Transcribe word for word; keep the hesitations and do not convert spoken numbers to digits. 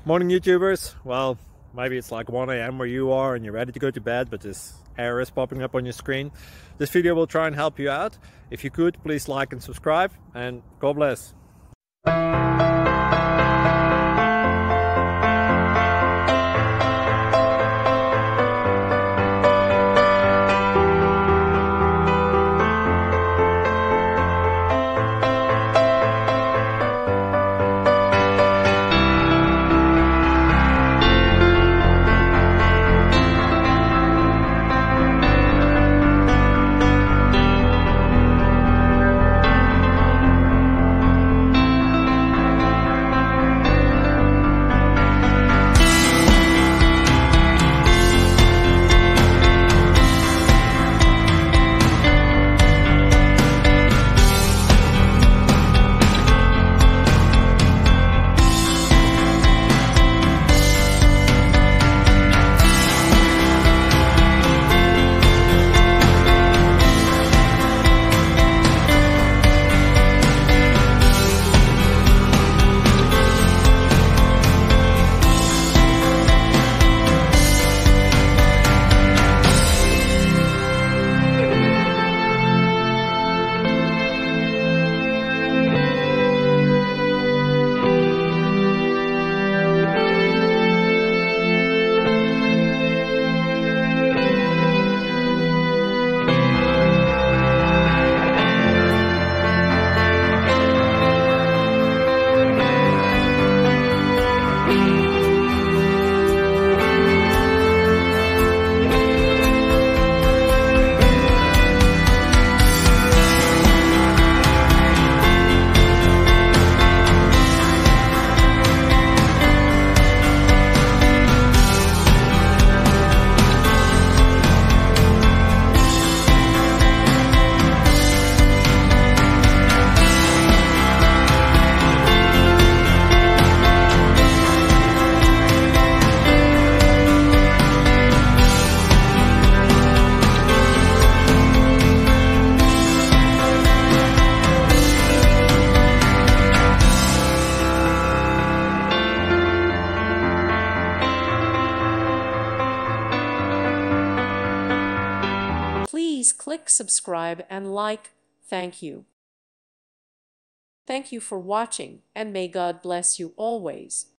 Morning YouTubers. Well, maybe it's like one A M where you are and you're ready to go to bed, but this error is popping up on your screen. This video will try and help you out. If you could, please like and subscribe, and God bless. Please click subscribe and like. Thank you. Thank you for watching, and may God bless you always.